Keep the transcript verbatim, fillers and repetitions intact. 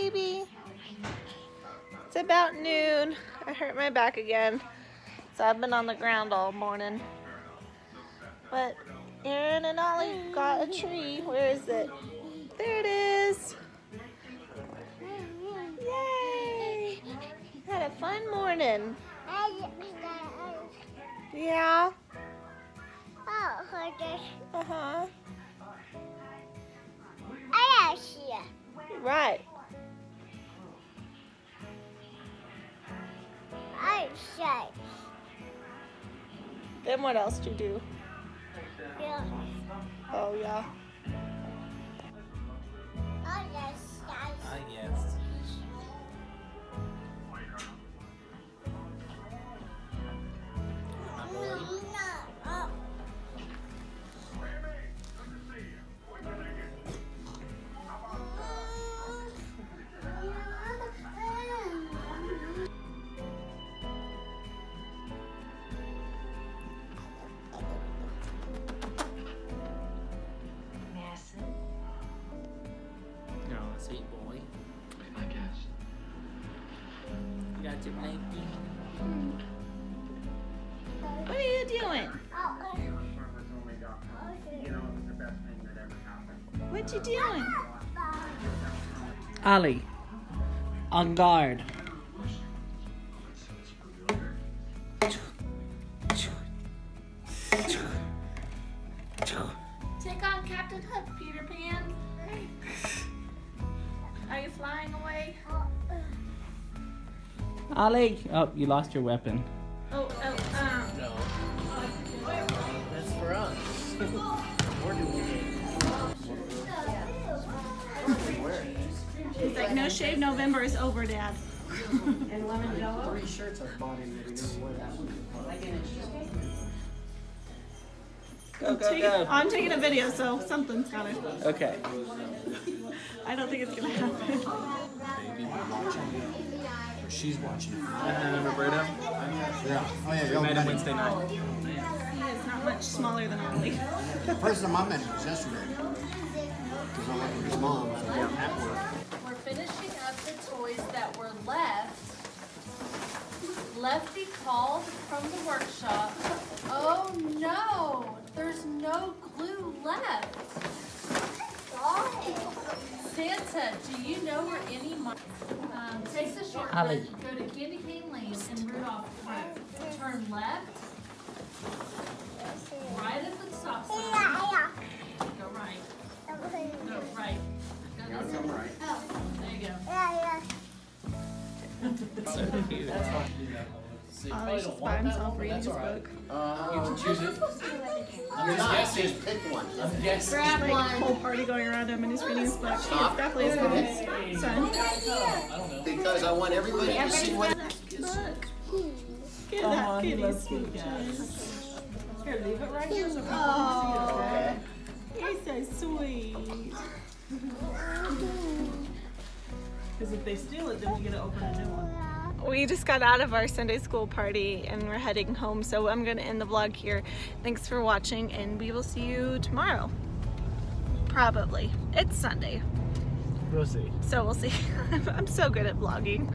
baby. It's about noon. I hurt my back again, so I've been on the ground all morning. But Aaron and Ollie got a tree. Where is it? There it is. Yay! Had a fun morning. Yeah. Uh-huh. Right. Then what else do you do? Yeah. Oh, yeah. Oh, yes, guys. I guess. Sweet boy. I guess. You got your blankie. What are you doing? What you doing? Ollie, on guard. Take on Captain Hook, Peter Pan. Are you flying away? Ollie! Oh, you lost your weapon. Oh, oh, um. No. That's for us. We're doing it. He's like, no shave November is over, Dad. And lemon jello? Three shirts I've bought him that he never wore that one. Go, go, Take- go. I'm taking a video, so something's gotta. Okay. I don't think it's gonna happen. Baby, we're watching it. Or she's watching it. Uh, Roberto? Yeah. Oh, yeah, We y'all met him met Wednesday night. He is not much smaller than Ollie. The first time I met him was yesterday. Because I went with his mom at work. We're finishing up the toys that were left. Lefty called from the workshop. Oh no, there's no glue left. Santa, do you know where any money? Um, take the shortcut, Ollie. go to Candy Cane Lane and Rudolph Road. Turn left, right at the stop sign. Go right. Go right. Go this way. There you go. So cute. Ollie's just by himself reading his book. You can choose it. You're not, just pick one. Yes. Grab Like, one. whole party going around him and he's reading his book. It's definitely his mom's son. Because I want everybody to see what. Look. Get that kitty sweet. Here, leave it right here so people Oh, can you're so sweet. Because if they steal it, then we get to open a new one. We just got out of our Sunday school party and we're heading home, so I'm gonna end the vlog here. Thanks for watching and we will see you tomorrow. Probably. It's Sunday. We'll see. So we'll see. I'm so good at vlogging.